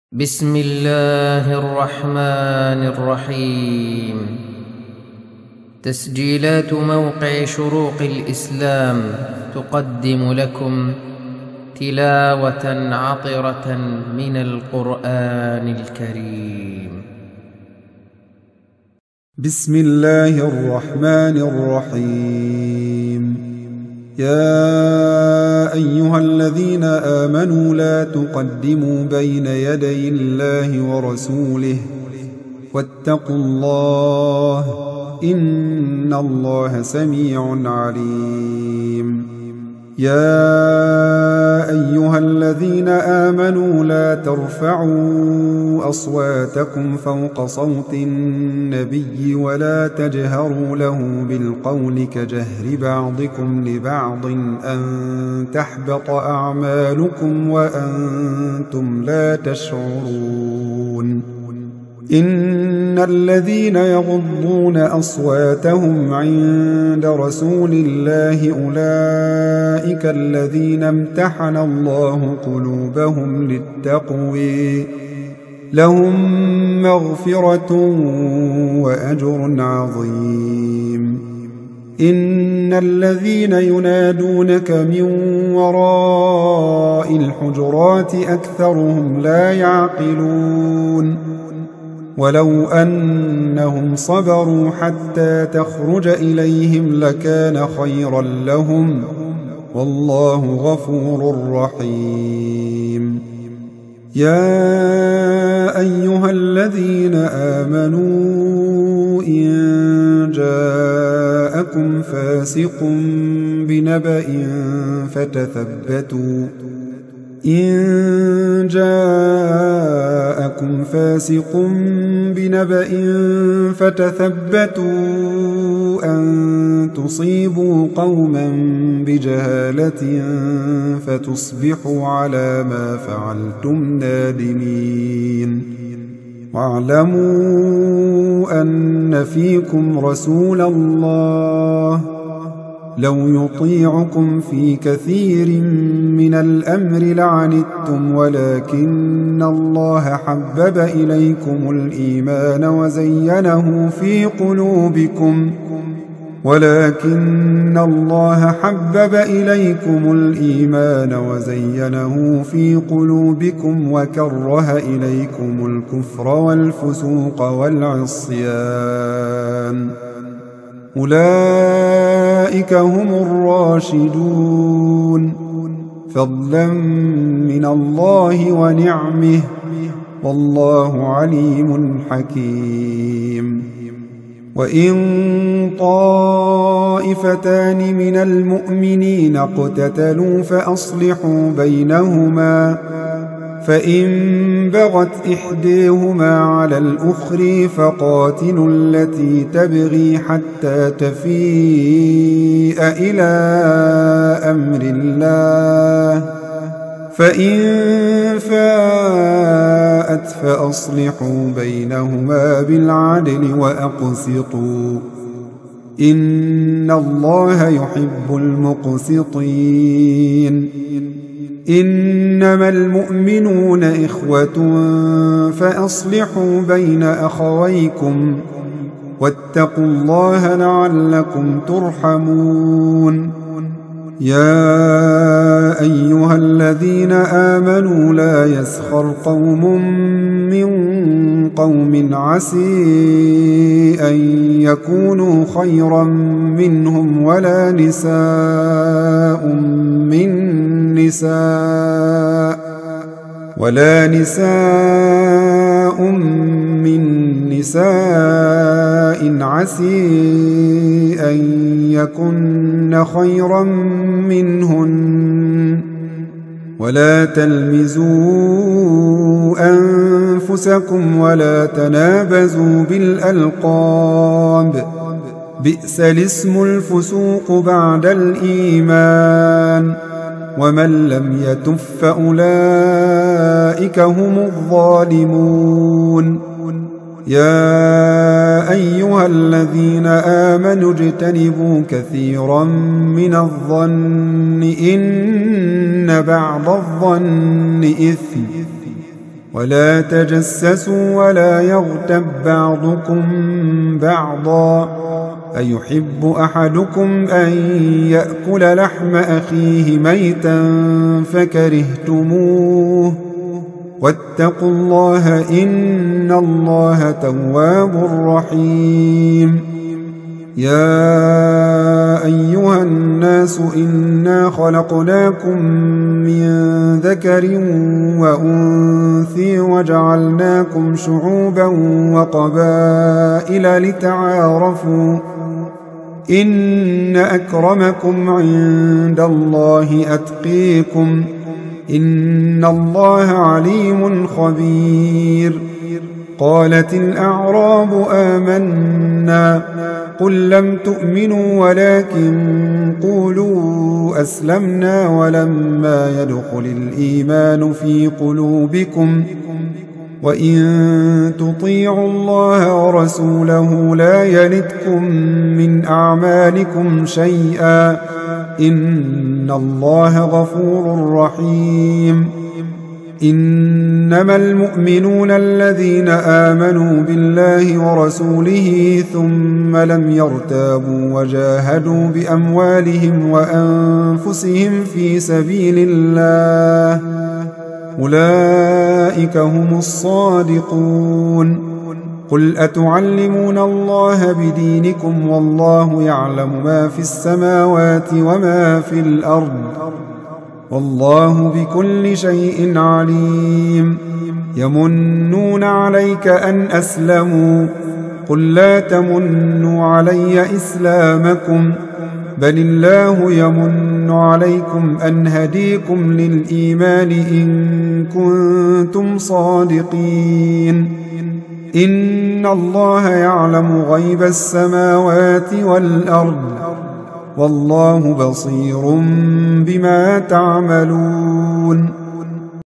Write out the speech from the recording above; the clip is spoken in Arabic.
بسم الله الرحمن الرحيم. تسجيلات موقع شروق الإسلام تقدم لكم تلاوة عطرة من القرآن الكريم. بسم الله الرحمن الرحيم. يا أيها الذين آمنوا لا تقدموا بين يدي الله ورسوله واتقوا الله إن الله سميع عليم. يا أيها الذين آمنوا لا ترفعوا أصواتكم فوق صوت النبي ولا تجهروا له بالقول كجهر بعضكم لبعض أن تحبط أعمالكم وأنتم لا تشعرون. إن الذين يغضون أصواتهم عند رسول الله أولئك الذين امتحن الله قلوبهم للتقوى لهم مغفرة وأجر عظيم. إن الذين ينادونك من وراء الحجرات أكثرهم لا يعقلون. ولو أنهم صبروا حتى تخرج إليهم لكان خيرا لهم والله غفور رحيم. يا أيها الذين آمنوا إن جاءكم فاسق بنبأ فتثبتوا أن تصيبوا قوما بجهالة فتصبحوا على ما فعلتم نادمين. واعلموا أن فيكم رسول الله لو يطيعكم في كثير من الأمر لعنتم ولكن الله حبب إليكم الإيمان وزينه في قلوبكم وكره إليكم الكفر والفسوق والعصيان أولئك هم الراشدون فضلا من الله ونعمه والله عليم حكيم. وإن طائفتان من المؤمنين اقتتلوا فأصلحوا بينهما فإن بغت إحداهما على الأخرى فقاتلوا التي تبغي حتى تفيء إلى أمر الله فإن فاءت فأصلحوا بينهما بالعدل وأقسطوا إن الله يحب المقسطين. إنما المؤمنون إخوة فأصلحوا بين أخويكم واتقوا الله لعلكم ترحمون. يا أيها الذين آمنوا لا يسخر قوم من قوم عسى أن يكونوا خيرا منهم ولا نساء من نساء عسى أن يكن خيرا منهن ولا تلمزوا أنفسكم ولا تنابزوا بالألقاب بئس الاسم الفسوق بعد الإيمان ومن لم يتب فأولئك هم الظالمون. يا أيها الذين آمنوا اجتنبوا كثيرا من الظن إن بعض الظن إثم ولا تجسسوا ولا يغتب بعضكم بعضا أيحب أحدكم أن يأكل لحم أخيه ميتا فكرهتموه واتقوا الله إن الله تواب رحيم يا أيها الناس إنا خلقناكم من ذكر وأنثى وجعلناكم شعوبا وقبائل لتعارفوا إن أكرمكم عند الله أتقيكم إن الله عليم خبير قالت الأعراب آمنا قل لم تؤمنوا ولكن قولوا أسلمنا ولما يدخل الإيمان في قلوبكم وإن تطيعوا الله ورسوله لا يلتكم من أعمالكم شيئا إن الله غفور رحيم إنما المؤمنون الذين آمنوا بالله ورسوله ثم لم يرتابوا وجاهدوا بأموالهم وأنفسهم في سبيل الله أولئك هم الصادقون قل أتعلمون الله بدينكم والله يعلم ما في السماوات وما في الأرض والله بكل شيء عليم يمنون عليك أن أسلموا قل لا تمنوا علي إسلامكم بل الله يمن عليكم أن هديكم للإيمان إن كنتم صادقين إن الله يعلم غيب السماوات والأرض والله بصير بما تعملون